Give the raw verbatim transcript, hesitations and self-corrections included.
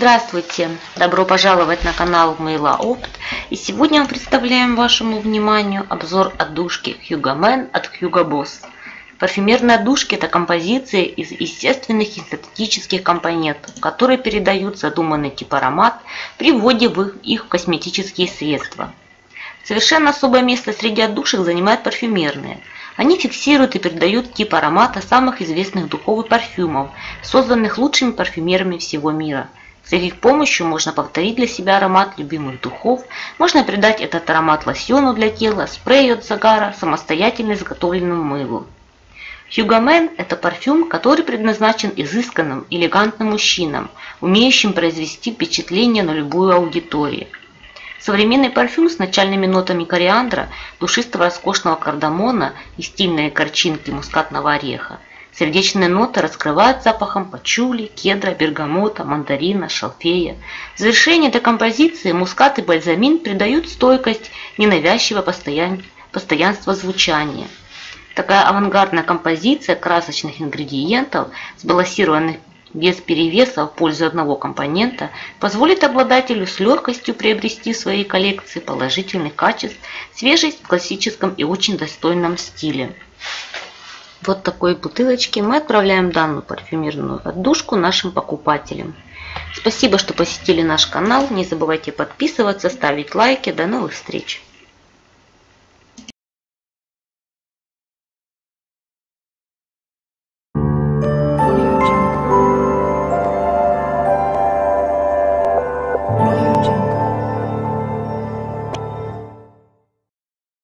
Здравствуйте! Добро пожаловать на канал Мейла Опт. И сегодня мы представляем вашему вниманию обзор отдушки Hugo Man от Hugo Boss. Парфюмерные отдушки – это композиции из естественных и синтетических компонентов, которые передают задуманный тип аромат при вводе в их косметические средства. Совершенно особое место среди отдушек занимают парфюмерные. Они фиксируют и передают тип аромата самых известных духов и парфюмов, созданных лучшими парфюмерами всего мира. С их помощью можно повторить для себя аромат любимых духов, можно придать этот аромат лосьону для тела, спрею от загара, самостоятельно изготовленному мылу. Hugo Man – это парфюм, который предназначен изысканным, элегантным мужчинам, умеющим произвести впечатление на любую аудиторию. Современный парфюм с начальными нотами кориандра, душистого роскошного кардамона и стильной горчинки мускатного ореха. Сердечные ноты раскрывают запахом пачули, кедра, бергамота, мандарина, шалфея. В завершение этой композиции мускат и бальзамин придают стойкость, ненавязчивое постоян... постоянство звучания. Такая авангардная композиция красочных ингредиентов, сбалансированных без перевеса в пользу одного компонента, позволит обладателю с легкостью приобрести в своей коллекции положительных качеств, свежесть в классическом и очень достойном стиле. Вот такой бутылочке мы отправляем данную парфюмерную отдушку нашим покупателям. Спасибо, что посетили наш канал. Не забывайте подписываться, ставить лайки. До новых встреч!